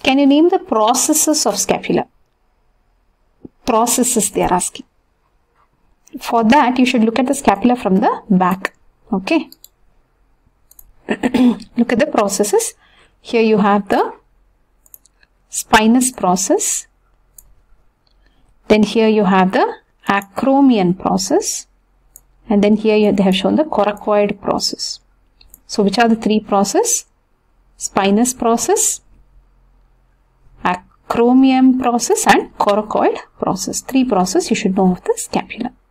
Can you name the processes of scapula? Processes they are asking. For that, you should look at the scapula from the back. Okay. Look at the processes. Here you have the spinous process. Then here you have the acromion process. And then here they have shown the coracoid process. So which are the three processes? Spinous process, acromion process and coracoid process. Three processes you should know of the scapula.